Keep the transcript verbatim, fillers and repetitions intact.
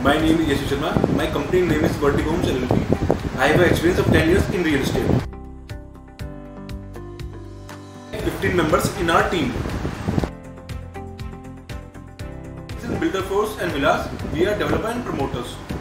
My name is Yashu Sharma. My company name is Vertigo Homes L L P. I have an experience of ten years in real estate. fifteen members in our team. In Builder Force and Villas, we are developer and promoters.